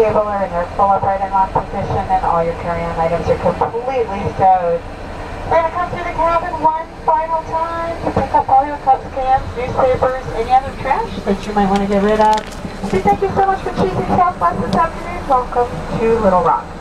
table are in their full upright and locked position, and all your carry-on items are completely stowed. We're going to come through the cabin one final time to pick up all your cups, cans, newspapers, any other trash that you might want to get rid of. So thank you so much for choosing Southwest this afternoon. Welcome to Little Rock.